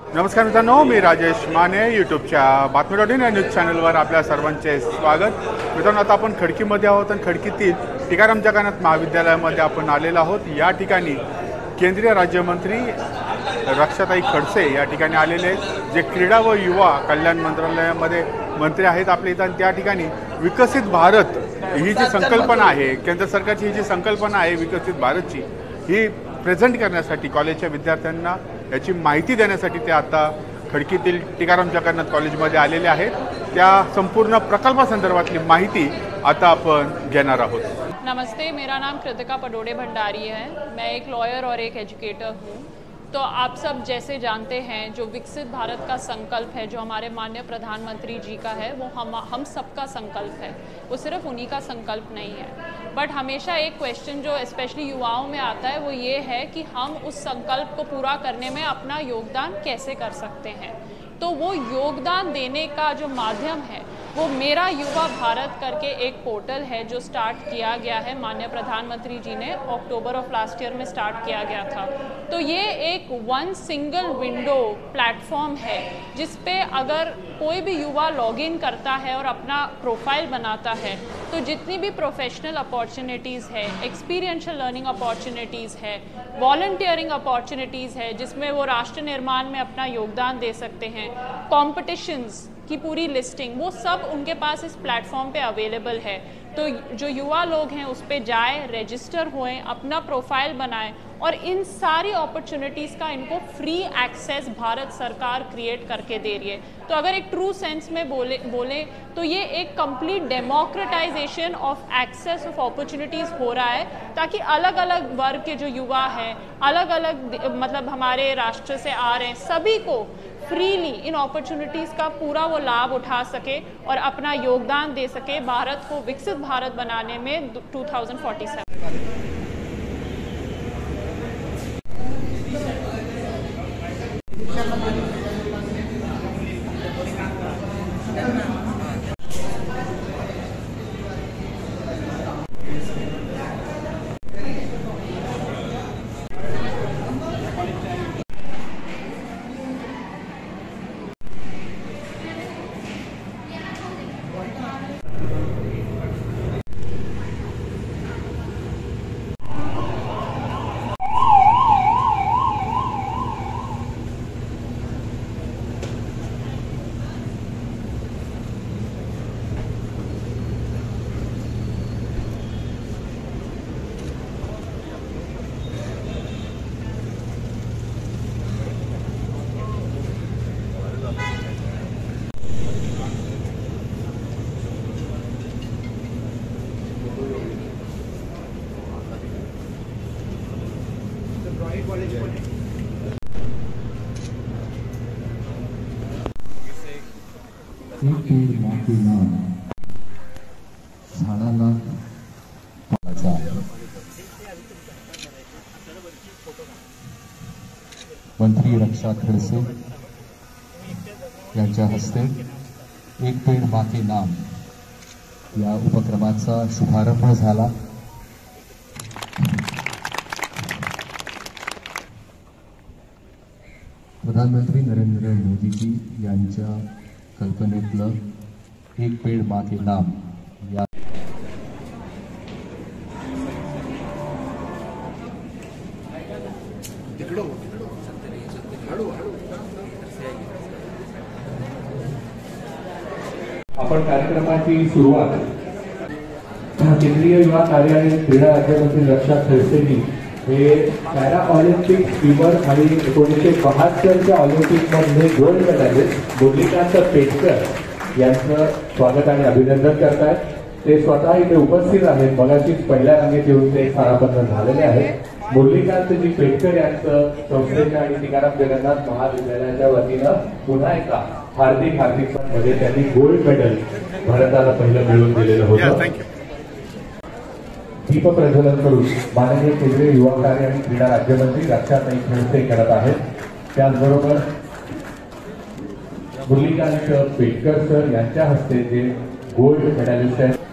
नमस्कार मित्रांनो, मी राजेश माने यूट्यूबच्या बातमी.इन या न्यूज चॅनलवर आपल्या सर्वांचे स्वागत। मित्रांनो, आता आपण खडकीमध्ये आहोत आणि खडकीतील टिकाराम जगन्नाथ महाविद्यालयामध्ये आपण आलेलो आहोत। या ठिकाणी केंद्रीय राज्यमंत्री रक्षाताई खडसे या ठिकाणी आलेले, जे क्रीडा व युवा कल्याण मंत्रालयामध्ये मंत्री आहेत आपल्या इथं। त्या ठिकाणी विकसित भारत ही जी संकल्पना आहे, केंद्र सरकारची ही जी संकल्पना आहे विकसित भारतची, ही प्रेझेंट करण्यासाठी कॉलेजच्या विद्यार्थ्यांना याची माहिती देण्यासाठी ते आता खडकीतील टिकाराम जगन्नाथ कॉलेजमध्ये आलेले आहेत। त्या संपूर्ण प्रकल्पासंदर्भातली माहिती आता आपण घेणार आहोत। नमस्ते, मेरा नाम कृतिका पडोड़े भंडारी है। मैं एक लॉयर और एक एजुकेटर हूँ। तो आप सब जैसे जानते हैं, जो विकसित भारत का संकल्प है, जो हमारे माननीय प्रधानमंत्री जी का है, वो हम सबका संकल्प है। वो सिर्फ उन्हीं का संकल्प नहीं है। बट हमेशा एक क्वेश्चन जो स्पेशली युवाओं में आता है वो ये है कि हम उस संकल्प को पूरा करने में अपना योगदान कैसे कर सकते हैं। तो वो योगदान देने का जो माध्यम है वो मेरा युवा भारत करके एक पोर्टल है, जो स्टार्ट किया गया है माननीय प्रधानमंत्री जी ने अक्टूबर ऑफ लास्ट ईयर में स्टार्ट किया गया था। तो ये एक वन सिंगल विंडो प्लेटफॉर्म है, जिस पे अगर कोई भी युवा लॉगिन करता है और अपना प्रोफाइल बनाता है, तो जितनी भी प्रोफेशनल अपॉर्चुनिटीज़ है, एक्सपीरियंशियल लर्निंग अपॉर्चुनिटीज़ है, वॉलंटियरिंग अपॉर्चुनिटीज़ है, जिसमें वो राष्ट्र निर्माण में अपना योगदान दे सकते हैं, कॉम्पिटिशन्स की पूरी लिस्टिंग, वो सब उनके पास इस प्लेटफॉर्म पे अवेलेबल है। तो जो युवा लोग हैं उस पे जाए, रजिस्टर होएं, अपना प्रोफाइल बनाएं, और इन सारी अपॉर्चुनिटीज़ का इनको फ्री एक्सेस भारत सरकार क्रिएट करके दे रही है। तो अगर एक ट्रू सेंस में बोले तो ये एक complete democratisation of access of opportunities हो रहा है, ताकि अलग अलग वर्ग के जो युवा हैं, अलग अलग मतलब हमारे राष्ट्र से आ रहे हैं, सभी को फ्रीली इन अपॉर्चुनिटीज़ का पूरा वो लाभ उठा सके और अपना योगदान दे सके भारत को विकसित भारत बनाने में 2047। एक पेड़ माँ के नाम झाडाला पाण्याचा। मंत्री रक्षा खडसे यांच्या हस्ते एक पेड़ माँ के नाम या उपक्रमाचा शुभारंभ झाला। प्रधानमंत्री नरेंद्र मोदीजी यांच्या कल्पनेतलं एक पेड़ माँ के नाम या आपण कार्यक्रमाची सुरुवात केंद्रीय युवा कार्य आणि क्रीडा राज्यमंत्री रक्षा खडसेंनी हे पॅरा ऑलिम्पिक स्विमर आणि 1972च्या ऑलिम्पिकमध्ये गोल्ड मेडलिस्ट मुरलीकांत पेटकर यांचं स्वागत आणि अभिनंदन करतायत। ते स्वतः इथे उपस्थित आहेत, मगाशीच पहिल्या रांगेत येऊन ते स्थानापन्न झालेले आहेत। मुरलीकांतजी पेटकर यांचं संस्थेच्या आणि टिकाराम जगन्नाथ महाविद्यालयाच्या वतीनं पुन्हा एकदा हार्दिक मध्ये त्यांनी गोल्ड मेडल भारताला पहिलं मिळवून दिलेलं होतं। दीप प्रज्वलन करून माननीय केंद्रीय युवा कार्य आणि क्रीडा राज्यमंत्री रक्षाताई खडसे करत आहेत। त्याचबरोबर मुरलीकांत पेटकर सर यांच्या हस्ते जे गोल्ड मेडलिस्ट आहेत,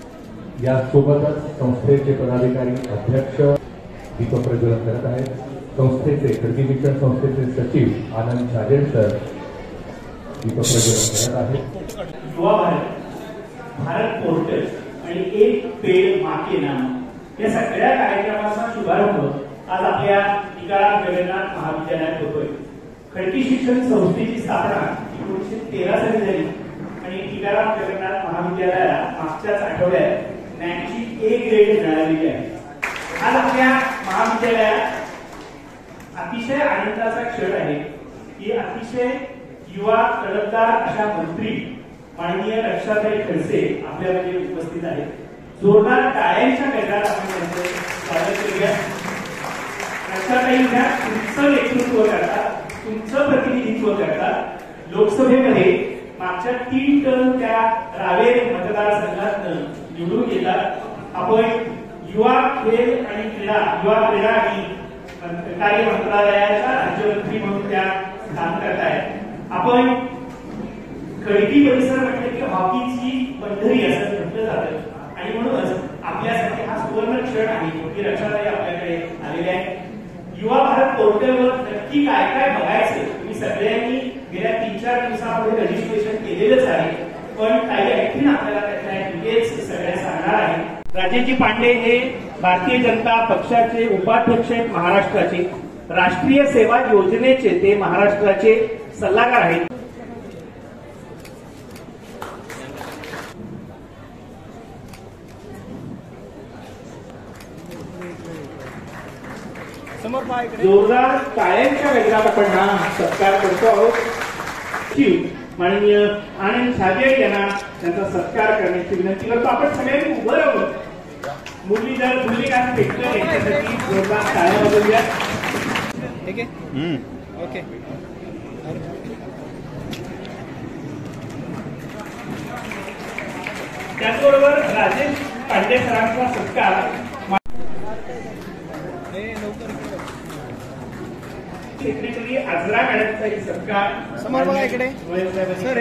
यासोबतच संस्थेचे पदाधिकारी अध्यक्ष दीप प्रज्वलन करत आहेत। संस्थेचे खडकी शिक्षण संस्थेचे सचिव आनंद झाजेड सर दीपप्रज्वलन करत आहेत. युवा भारत पोर्टल आणि एक पेड माँ के नाम या सगळ्या कार्यक्रमाचा शुभारंभ आज आपल्या टिकाराम जगन्नाथ महाविद्यालयात होतोय. खडकी शिक्षण संस्थेची स्थापना 1913 साली झाली आणि टिकाराम जगन्नाथ महाविद्यालयाला मागच्याच आठवड्यात नॅकची A ग्रेड मिळालेली आहे. आज आपल्या महाविद्यालयात अतिशय आनंदाचा क्षण आहे की अतिशय युवा तडफदार अशा मंत्री माननीय रक्षाताई खडसे आपल्यामध्ये उपस्थित आहेत. जोरदार टाळ्यांच्या गजरात आपण त्यांचे स्वागत करूया. रक्षाताई ह्या तुमचं नेतृत्व करतात, तुमचं प्रतिनिधित्व करतात. लोकसभेमध्ये मागच्या 3 टर्म त्या रावेर मतदारसंघात निवडून येतात. आपण युवा खेळ आणि क्रीडा आणि कार्य मंत्रालयाच्या राज्यमंत्री म्हणून त्या काम करताय. आपण खडकी परिसर म्हटलं की हॉकीची पंढरी असं म्हटलं जातं आणि म्हणूनच आपल्यासाठी हा सुवर्ण क्षण आहे की रक्षाताई आपल्याकडे आलेले आहे. युवा भारत पोर्टलवर नक्की काय काय बघायचं तुम्ही सगळ्यांनी गेल्या 3-4 दिवसामध्ये रजिस्ट्रेशन केलेलंच आहे, पण काही आणखी आपल्याला त्याच्या डिटेल्स सगळ्या सांगणार आहे. राजेशजी पांडे हे भारतीय जनता पक्षाचे उपाध्यक्ष आहेत महाराष्ट्राचे. राष्ट्रीय सेवा योजनेचे ते महाराष्ट्राचे सल्लागार आहेत. जोरदार टाळ्यांच्या गजरात आपण हा सत्कार करतो आहोत. माननीय आनंद झाजेड यांना त्यांचा सत्कार करण्याची विनंती करतो. आपण सगळ्यांनी उभं राहून मुरलीधर मुरलीकांत पेटकर यांच्यासाठी जोरदार टाळ्या वाजवूया. ठीक आहे, ओके. त्याचबरोबर राजेश पांडे सरांचा सत्कार सेक्रेटरी आजरा मॅडमचा एक सत्कार समोर बघा इकडे सर.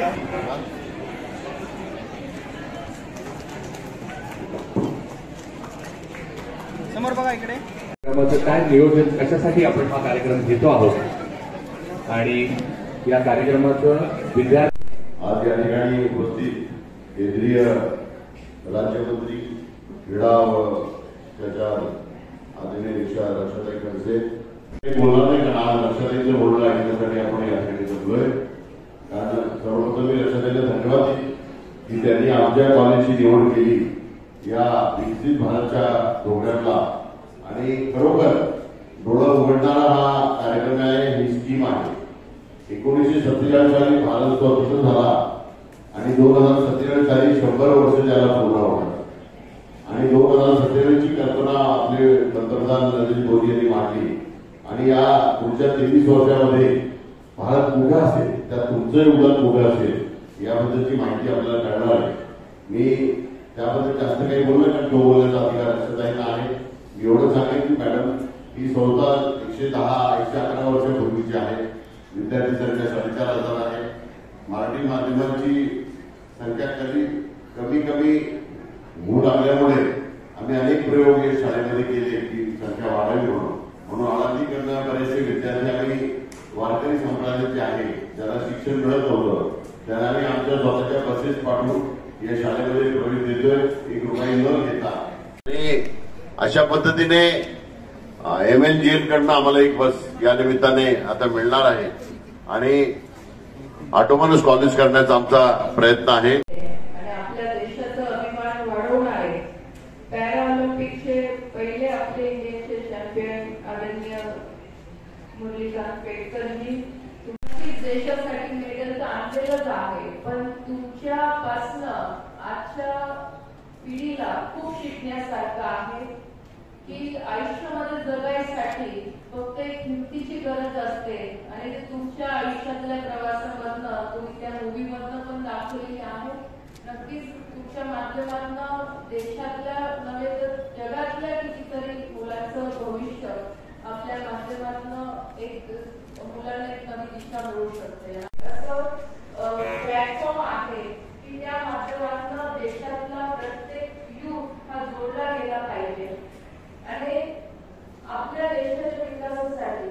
समोर बघा इकडे. काय नियोजन कशासाठी आपण हा कार्यक्रम घेतो आहोत आणि या कार्यक्रमाचं विद्यार्थी आज या ठिकाणी उपस्थित केंद्रीय राज्यमंत्री क्रीडा व त्याच्या आदरणीय रक्षाताई खडसे बोलणार नाही कारण आज रक्षाताईचं बोलणं ऐकण्यासाठी आपण या ठिकाणी जमलोय. कारण सर्वप्रथम मी रक्षाताईला धन्यवाद देईन की त्यांनी आमच्या कॉलेजची निवड केली या विकसित भारतच्या प्रोग्रामला आणि खरोखर डोळं उघडणारा हा कार्यक्रम आहे. ही स्कीम आहे. 1947 साली भारत स्वतंत्र झाला आणि 2047 साली 100 वर्ष त्याला पूर्ण होणार आणि 2047 ची कल्पना आपले पंतप्रधान नरेंद्र मोदी यांनी मांडली आणि या पुढच्या 23 वर्षामध्ये भारत उभा असेल, त्यात तुमचं योगदान उभं असेल याबद्दलची माहिती आपल्याला कळणार आहे. मी त्याबद्दल जास्त काही बोललो कारण तो बोलण्याचा अधिकार रक्षाताईंना आहे. मी एवढं सांगेन की मॅडम ही संस्था 110-111 वर्षापूर्वीची आहे. विद्यार्थी संख्या 4,500 आहे. मराठी माध्यमांची संख्या कमी मूळ लागल्यामुळे आम्ही अनेक प्रयोग या शाळेमध्ये केले की संख्या वाढावी म्हणून आळंदी करणं बरेचसे विद्यार्थी आम्ही वारकरी संप्रदायाचे आहे ज्याला शिक्षण मिळत नव्हतं त्यांना आम्ही आमच्या स्वतःच्या बसेस पाठवून या शाळेमध्ये प्रवेश देतोय 1 रुपया न घेता. अशा पद्धतीने MLGN कडनं आम्हाला एक बस या निमित्ताने आता मिळणार आहे आणि ऑटोनॉमस कॉलेज करण्याचा आमचा प्रयत्न आहे. आपल्या देशाचा अभिमान वाढवणारे पॅराऑलिम्पिकचे पहिले आपले इंडियाचे चॅम्पियन आदरणीय मुरलीकांत पेटकरजी देशासाठी मेडल तर आणलेलंच आहे, पण तुमच्यापासनं आजच्या पिढीला खूप शिकण्यासारखं आहे की आयुष्यामध्ये जगायसाठी फक्त एक हिमतीची गरज असते आणि ते तुमच्या आयुष्यातल्या प्रवासामधनं तुम्ही त्या मूवीमधनं पण दाखवलेली आहे. नक्कीच तुमच्या माध्यमातून देशातल्या नव्हे तर जगातल्या कितीतरी मुलांचं भविष्य आपल्या माध्यमातून एक मुलांना एक नवी दिशा मिळू शकते. असं प्लॅटफॉर्म आहे की त्या माध्यमातून देशातला प्रत्येक युथ हा जोडला गेला पाहिजे आणि आपल्या देशाच्या विकासासाठी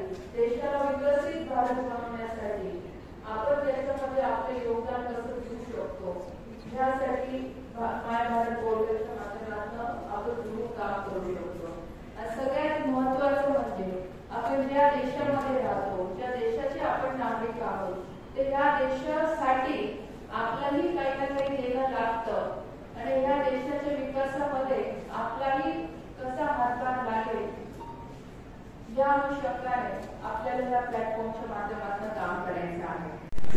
देशासाठी आपल्याही काही ना काही देणं लागतं आणि ह्या देशाच्या विकासामध्ये आपलाही कसा हातभार लागेल या अनुषंगाने आपल्याला या प्लॅटफॉर्मच्या माध्यमातून काम करायचं आहे.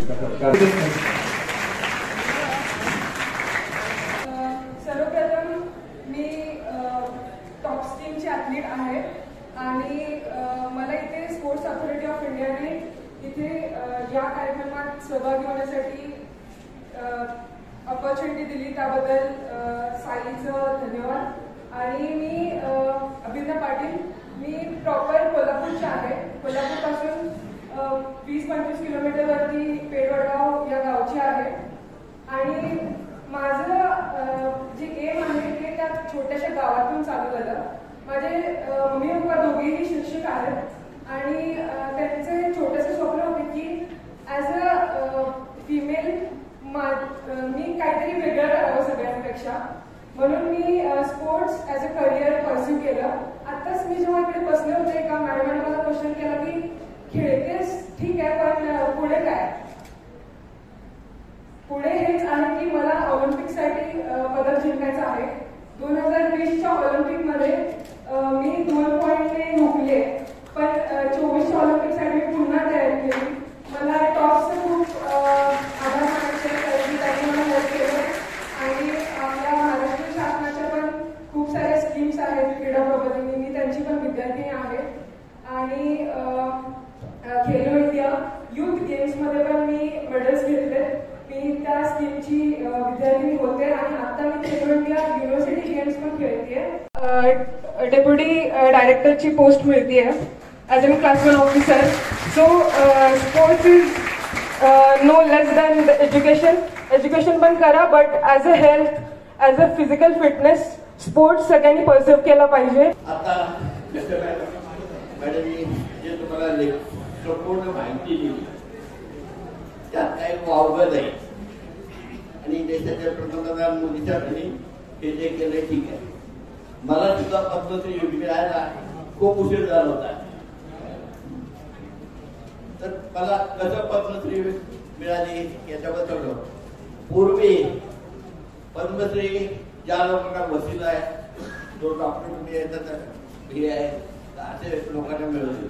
सर्वप्रथम मी टॉप स्ट्रीमची ॲथलीट आहे आणि मला इथे स्पोर्ट्स अथॉरिटी ऑफ इंडियाने इथे या कार्यक्रमात सहभागी होण्यासाठी ऑपॉर्च्युनिटी दिली त्याबद्दल साईचं धन्यवाद. आणि मी अभिनव पाटील, मी प्रॉपर कोल्हापूरचे आहे. कोल्हापूरपासून 20-25 किलोमीटरवरती पेडवडगाव या गावची आहे आणि माझं जे एम आहे ते त्या छोट्याशा गावातून चालू झालं. माझे मम्मी पप्पा दोघेही शिक्षक आहेत आणि त्यांचे छोटेसे स्वप्न होते की ॲज अ फिमेल मी काहीतरी वेगळं करावं सगळ्यांपेक्षा, म्हणून मी sports as a career pursue केलं. आत्ताच मी जेव्हा इकडे बसले होते एका मॅडमाने मला क्वेश्चन केला की खेळतेस ठीक आहे पण पुढे काय. पुढे हेच आहे की मला ऑलिम्पिकसाठी पदक जिंकायचं आहे. 2020च्या ऑलिम्पिकमध्ये मी 2 पॉईंटने हुकले, पण 24च्या ऑलिम्पिकसाठी मी पुन्हा तयारी केली. मला टॉपचं खूप आभार मानायचे कारण त्यांनी मला हेल्प केलं आणि आपल्या महाराष्ट्र शासनाच्या पण खूप साऱ्या स्कीम्स आहेत क्रीडा प्रबोधिनी, मी त्यांची पण विद्यार्थिनी आहे. आणि खेलो इंडिया युथ गेम्समध्ये पण मी मेडल्स घेतले. मी त्या स्कीमची विद्यार्थिनी होते आणि आता मी खेलो इंडिया युनिव्हर्सिटी गेम्स पण खेळते. डेप्युटी डायरेक्टरची पोस्ट मिळते as a class 1 officer. So sports is no less than education पण करा, but as a health, as a physical fitness sports सगळ्यांनी परसिव्ह केला पाहिजे. आता मॅडम जे तुम्हाला संपूर्ण माहिती दिली त्यात काही वावगं आहे आणि देशाच्या पंतप्रधान मोदीच्या घरी हे जे केलंय ठीक आहे. मला सुद्धा पद्मश्री मिळायला खूप उशीर झाला होता. तर मला कसं पद्मश्री मिळाली याच्याबद्दल पूर्वी पद्मश्री ज्या लोकांना वसीला आहे, जो डॉक्टर येतात हे आहे असे लोकांना मिळवले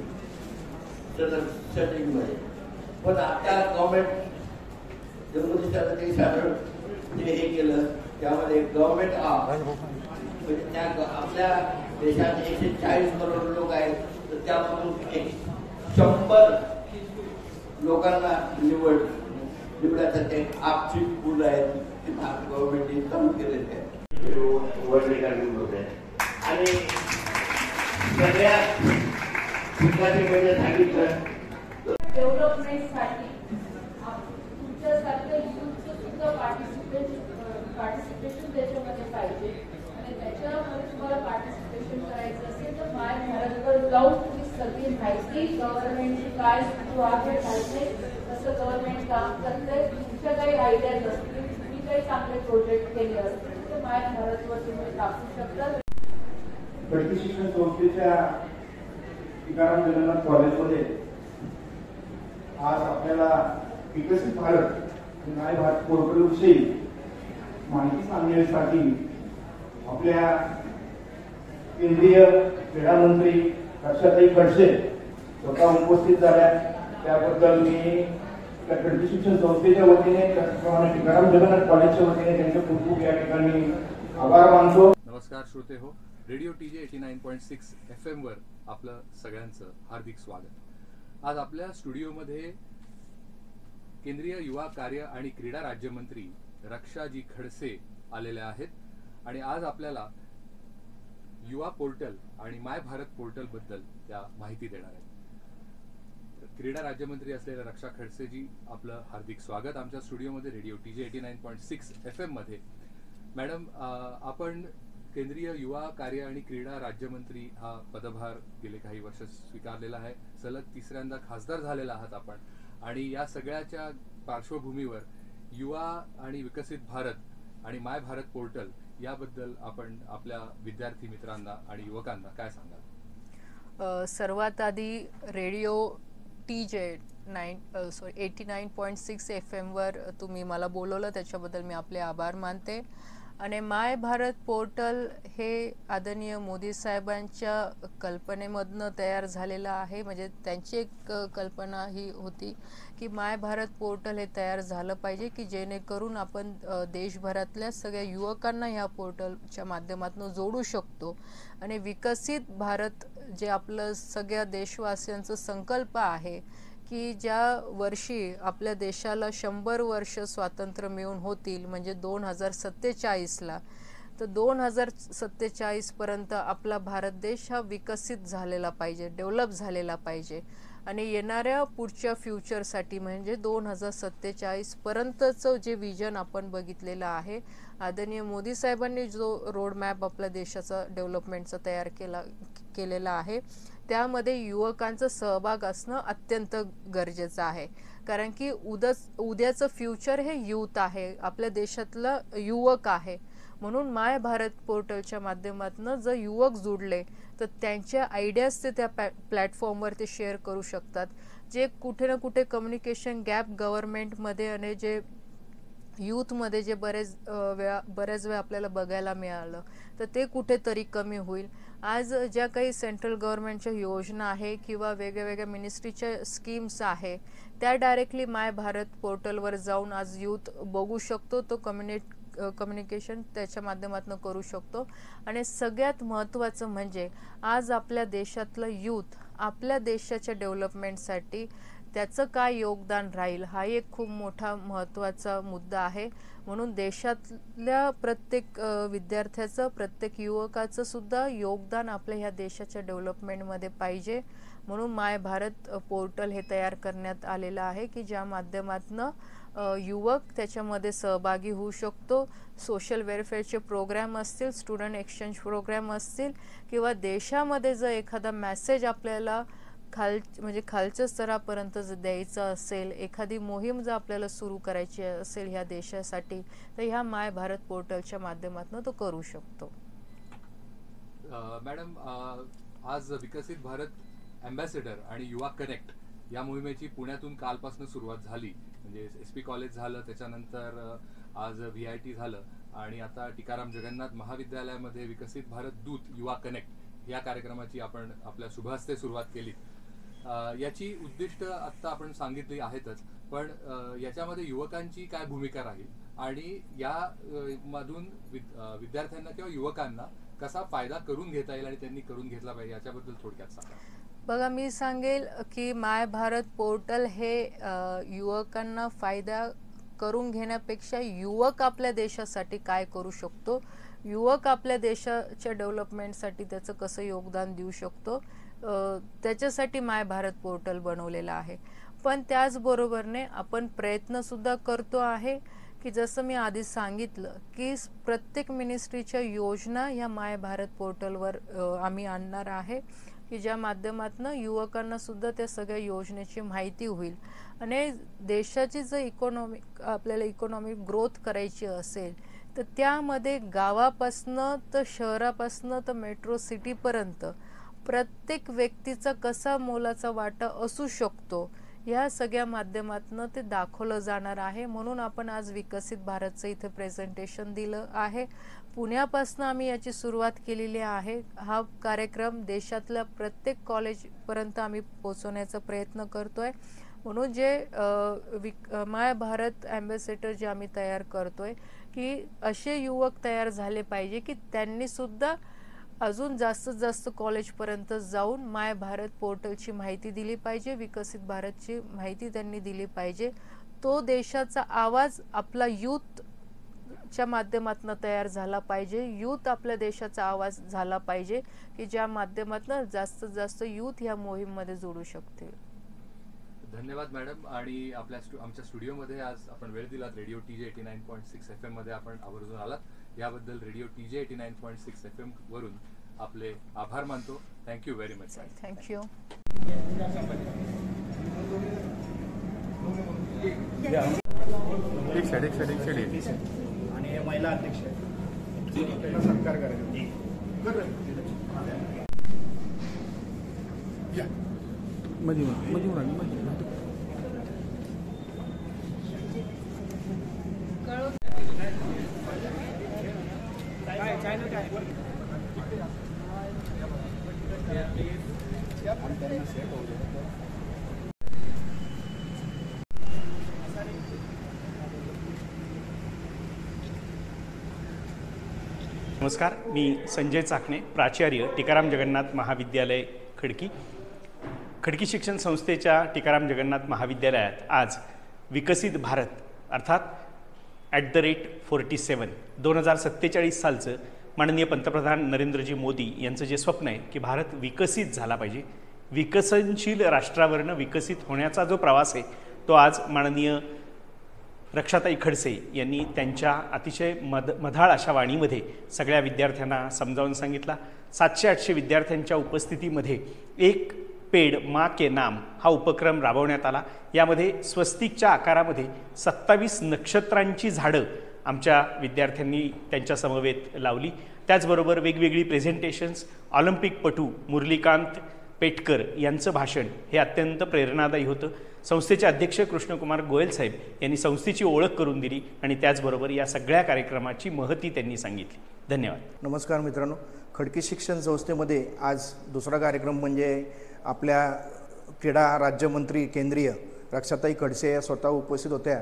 सेटिंगमध्ये. पण आता गव्हर्नमेंट जम्मू साधारण जे हे केलं त्यामध्ये गव्हर्नमेंट ऑफ म्हणजे त्या आपल्या देशात 140 करोड लोक आहेत तर त्यामधून 100 लोकांना निवडायचं आपची पूल आहेत ते गव्हर्नमेंटने चालू केलेले आहेत. वर्ल्ड रिकॉर्डिंग होते आणि सगळ्यात म्हणजे सांगितलं डेव्हलपमेंटसाठी तुमच्यासारखं युथचं सुद्धा पार्टिसिपेशन त्याच्यामध्ये पाहिजे आणि त्याच्यामध्ये तुम्हाला पार्टिसिपेशन करायचं असेल तर माय भारतवर जाऊन तुम्ही सगळी माहिती गव्हर्नमेंटची काय सुरू आहे माहिती कसं गव्हर्नमेंट काम करतंय, तुमच्या काही आयडियाज असतील, तुम्ही काही चांगले प्रोजेक्ट केले असतील तर माय भारतवर तुम्ही टाकू शकता. खडकी शिक्षण संस्थेच्या टिकाराम जगन्नाथ कॉलेजमध्ये आज आपल्याला विकसित भारत आणि माय भारत पोर्टलविषयी माहिती सांगण्यासाठी आपल्या केंद्रीय क्रीडा मंत्री रक्षाताई खडसे स्वतः उपस्थित झाल्या. त्याबद्दल मी त्या खडकी शिक्षण संस्थेच्या वतीने त्याचप्रमाणे टिकाराम जगन्नाथ कॉलेजच्या वतीने त्यांचे खूप खूप या ठिकाणी आभार मानतो. नमस्कार श्रोते हो, रेडिओ TJ 89.6 FM वर आपलं सगळ्यांचं हार्दिक स्वागत. आज आपल्या स्टुडिओमध्ये केंद्रीय युवा कार्य आणि क्रीडा राज्यमंत्री रक्षाजी खडसे आलेल्या आहेत आणि आज आपल्याला युवा पोर्टल आणि माय भारत पोर्टल बद्दल त्या माहिती देणार आहेत. क्रीडा राज्यमंत्री असलेल्या रक्षा खडसेजी आपलं हार्दिक स्वागत आमच्या स्टुडिओमध्ये रेडिओ TJ 89.6 FM मध्ये. मॅडम, आपण केंद्रीय युवा कार्य आणि क्रीडा राज्यमंत्री हा पदभार गेले काही वर्ष स्वीकारलेला आहे. सलग 3ऱ्यांदा खासदार झालेला आहात आपण आणि या सगळ्याच्या पार्श्वभूमीवर युवा आणि विकसित भारत आणि माय भारत पोर्टल याबद्दल आपण आपल्या विद्यार्थी मित्रांना आणि युवकांना काय सांगाल? सर्वात आधी रेडिओ 89.6 FM तुम्ही मला बोलवलं, त्याच्याबद्दल मी आपले आभार मानते. आणि माय भारत पोर्टल हे आदरणीय मोदी साहेबांच्या कल्पनेमधनं तयार झालेलं आहे. म्हणजे त्यांची एक कल्पना ही होती की माय भारत पोर्टल हे तयार झालं पाहिजे की जेणेकरून आपण देशभरातल्या सगळ्या युवकांना ह्या पोर्टलच्या माध्यमातून जोडू शकतो. आणि विकसित भारत जे आपलं सगळ्या देशवासियांचा संकल्प आहे की ज्या वर्षी आपल्या देशाला 100 वर्ष स्वातंत्र्य मिळून होतील, म्हणजे 2047ला, तर 2047 पर्यंत आपला भारत देश हा विकसित झालेला पाहिजे, डेव्हलप झालेला पाहिजे. आणि येणाऱ्या पुढच्या फ्युचरसाठी म्हणजे 2047 पर्यंतचं जे विजन आपण बघितलेलं आहे, आदरणीय मोदी साहेबांनी जो रोड मॅप आपल्या देशाचा डेव्हलपमेंटचा तयार केलेला आहे, त्यामध्ये युवकांचा सहभाग असणं अत्यंत गरजेचं आहे. कारण की उद्याचं फ्युचर हे यूथ आहे, आपल्या देशातलं युवक आहे. म्हणून माय भारत पोर्टलच्या माध्यमातून जर युवक जोडले तर त्यांच्या आयडियाज ते त्या प्लॅटफॉर्मवर ते शेअर करू शकतात. जे कुठे ना कुठे कम्युनिकेशन गॅप गव्हर्नमेंटमध्ये आणि जे यूथमध्ये जे बरेच वेळा आपल्याला बघायला मिळालं, तर ते कुठेतरी कमी होईल. आज ज्या काही सेंट्रल गव्हर्नमेंटच्या योजना आहे किंवा वेगवेगळ्या मिनिस्ट्रीच्या स्कीम्स आहे, त्या डायरेक्टली माय भारत पोर्टलवर जाऊन आज यूथ बघू शकतो. तो कम्युनिकेशन त्याच्या माध्यमातून करू शकतो. आणि सगळ्यात महत्त्वाचं म्हणजे आज आपल्या देशातलं यूथ आपल्या देशाच्या डेव्हलपमेंटसाठी त्याचं काय योगदान राहील, हा एक खूप मोठा महत्त्वाचा मुद्दा आहे. म्हणून देशातल्या प्रत्येक विद्यार्थ्याचं, प्रत्येक युवकाचं सुद्धा योगदान आपल्या ह्या देशाच्या डेव्हलपमेंटमध्ये पाहिजे. म्हणून माय भारत पोर्टल हे तयार करण्यात आलेलं आहे की ज्या माध्यमातून युवक त्याच्यामध्ये सहभागी होऊ शकतो. सोशल वेलफेअरचे प्रोग्राम असतील, स्टुडंट एक्सचेंज प्रोग्राम असतील, किंवा देशामध्ये जर एखादा मेसेज आपल्याला खालच्या स्तरापर्यंत जर द्यायचा असेल, एखादी मोहीम जर आपल्याला सुरू करायची असेल ह्या देशासाठी, तर ह्या माय भारत पोर्टलच्या माध्यमातून तो करू शकतो. मॅडम, आज विकसित भारत अँबॅसेडर आणि युवा कनेक्ट या मोहिमेची पुण्यातून कालपासून सुरुवात झाली. म्हणजे SP कॉलेज झालं, त्याच्यानंतर आज VIT झालं आणि आता टिकाराम जगन्नाथ महाविद्यालयामध्ये विकसित भारत दूत युवा कनेक्ट या कार्यक्रमाची आपण आपल्या शुभहस्ते सुरुवात केली. याची उद्दिष्ट आत्ता आपण सांगितली आहेतच, पण याच्यामध्ये युवकांची काय भूमिका राहील आणि या मधून विद्यार्थ्यांना किंवा युवकांना कसा फायदा करून घेता येईल आणि त्यांनी करून घेतला पाहिजे याच्याबद्दल थोडक्यात सांगा. बघा, मी सांगेल की माय भारत पोर्टल हे युवकांना फायदा करून घेण्यापेक्षा युवक आपल्या देशासाठी काय करू शकतो, युवक आपल्या देशाच्या डेव्हलपमेंटसाठी त्याचं कसं योगदान देऊ शकतो, त्याच्यासाठी माय भारत पोर्टल बनवलेलं आहे. पण त्याचबरोबरने आपण प्रयत्नसुद्धा करतो आहे की जसं मी आधी सांगितलं की प्रत्येक मिनिस्ट्रीच्या योजना ह्या माय भारत पोर्टलवर आम्ही आणणार आहे की ज्या माध्यमातून युवकांना सुद्धा त्या सगळ्या योजनेची माहिती होईल. आणि देशाची जर आपल्याला इकॉनॉमिक ग्रोथ करायची असेल तर त्यामध्ये गावापासनं तर शहरापासनं तर मेट्रो सिटीपर्यंत प्रत्येक व्यक्तीचा कसा मोलाचा वाटा असू शकतो, या सगळ्या माध्यमातून ते दाखवलं जाणार आहे. म्हणून आपण आज विकसित भारतचं इथे प्रेझेंटेशन दिलं आहे. पुण्यापासून आम्ही याची सुरुवात केलेली आहे. हा कार्यक्रम देशातल्या प्रत्येक कॉलेजपर्यंत आम्ही पोहोचवण्याचा प्रयत्न करतोय. म्हणून जे माय भारत अँबॅसेडर जे आम्ही तयार करतोय की असे युवक तयार झाले पाहिजे की त्यांनी सुद्धा अजून जास्तीत जास्त कॉलेजपर्यंत जाऊन माय भारत पोर्टलची माहिती दिली पाहिजे, विकसित भारतची माहिती त्यांनी दिली पाहिजे. तो देशाचा आवाज आपला यूथच्या माध्यमातून तयार झाला पाहिजे. यूथ आपल्या देशाचा आवाज झाला पाहिजे की ज्या माध्यमातून जास्तीत जास्त यूथ या मोहीममध्ये जोडू शकतील. धन्यवाद मॅडम. आणि आमच्या स्टुडिओमध्ये आज आपण वेळ दिलात. रेडिओ TJ 89.6 FM मध्ये आपण आवर्जून आलात, याबद्दल रेडिओ TJ 89.6 FM वरून आपले आभार मानतो. Thank you very much. थँक्यू. आणि महिला अध्यक्ष सत्कार करायचा. नमस्कार, मी संजय चाकणे, प्राचार्य टिकाराम जगन्नाथ महाविद्यालय खडकी. खडकी शिक्षण संस्थेच्या टिकाराम जगन्नाथ महाविद्यालयात आज विकसित भारत अर्थात @47 2047 सालचं माननीय पंतप्रधान नरेंद्रजी मोदी यांचं जे स्वप्न आहे की भारत विकसित झाला पाहिजे, विकसनशील राष्ट्रावरनं विकसित होण्याचा जो प्रवास आहे तो आज माननीय रक्षाताई खडसे यांनी त्यांच्या अतिशय मधाळ अशा वाणीमध्ये सगळ्या विद्यार्थ्यांना समजावून सांगितला. 700-800 विद्यार्थ्यांच्या उपस्थितीमध्ये एक पेड माँ के नाम हा उपक्रम राबवण्यात आला. यामध्ये स्वस्तिकच्या आकारामध्ये 27 नक्षत्रांची झाडं आमच्या विद्यार्थ्यांनी त्यांच्या समवेत लावली. त्याचबरोबर वेगवेगळी प्रेझेंटेशन्स, ऑलिम्पिकपटू मुरलीकांत पेटकर यांचं भाषण हे अत्यंत प्रेरणादायी होतं. संस्थेचे अध्यक्ष कृष्णकुमार गोयल साहेब यांनी संस्थेची ओळख करून दिली आणि त्याचबरोबर या सगळ्या कार्यक्रमाची महती त्यांनी सांगितली. धन्यवाद. नमस्कार मित्रांनो, खडकी शिक्षण संस्थेमध्ये आज दुसरा कार्यक्रम म्हणजे आपल्या क्रीडा राज्यमंत्री केंद्रीय रक्षाताई खडसे या स्वतः उपस्थित होत्या.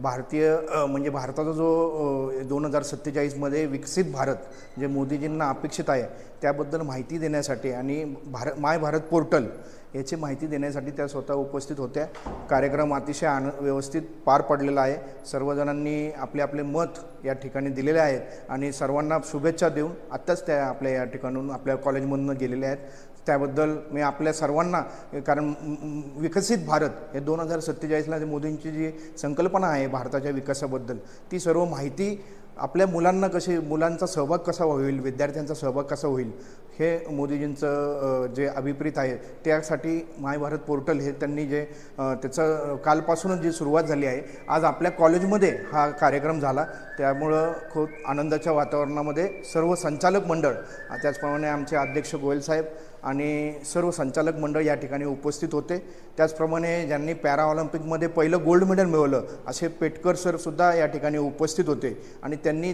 म्हणजे भारताचा जो 2047मध्ये विकसित भारत जे मोदीजींना अपेक्षित आहे त्याबद्दल माहिती देण्यासाठी आणि माय भारत पोर्टल याची माहिती देण्यासाठी त्या स्वतः उपस्थित होत्या. कार्यक्रम अतिशय व्यवस्थित पार पडलेला आहे. सर्वजणांनी आपले आपले मत या ठिकाणी दिलेले आहेत आणि सर्वांना शुभेच्छा देऊन आत्ताच त्या आपल्या या ठिकाणून आपल्या कॉलेजमधून गेलेल्या आहेत. त्याबद्दल मी आपल्या सर्वांना, कारण विकसित भारत हे 2047ला जे मोदींची जी संकल्पना आहे भारताच्या विकासाबद्दल ती सर्व माहिती आपल्या मुलांना मुलांचा सहभाग कसा होईल, विद्यार्थ्यांचा सहभाग कसा होईल हे मोदीजींचं जे अभिप्रेत आहे त्यासाठी माय भारत पोर्टल हे त्यांनी जे त्याचं कालपासूनच जी सुरुवात झाली आहे. आज आपल्या कॉलेजमध्ये हा कार्यक्रम झाला, त्यामुळं खूप आनंदाच्या वातावरणामध्ये सर्व संचालक मंडळ, त्याचप्रमाणे आमचे अध्यक्ष गोयल साहेब आणि सर्व संचालक मंडळ या ठिकाणी उपस्थित होते. त्याचप्रमाणे ज्यांनी पॅरा ऑलिम्पिकमध्ये पहिलं गोल्ड मेडल मिळवलं असे पेटकर सरसुद्धा या ठिकाणी उपस्थित होते आणि त्यांनी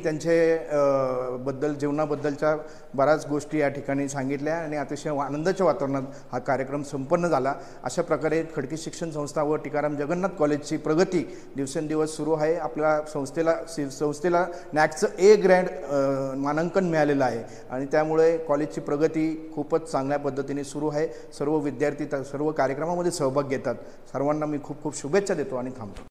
त्यांचे जीवनाबद्दलच्या बऱ्याच गोष्टी या ठिकाणी सांगितल्या आणि अतिशय आनंदाच्या वातावरणात हा कार्यक्रम संपन्न झाला. अशा प्रकारे खडकी शिक्षण संस्था व टिकाराम जगन्नाथ कॉलेजची प्रगती दिवसेंदिवस सुरू आहे. आपल्या संस्थेला नॅकचं A ग्रेड मानांकन मिळालेलं आहे आणि त्यामुळे कॉलेजची प्रगती खूपच चांगल्या पद्धतीने सुरू आहे. सर्व विद्यार्थी सर्व कार्यक्रमामध्ये सहभाग घेतात. सर्वांना मी खूप खूप शुभेच्छा देतो आणि थांबतो.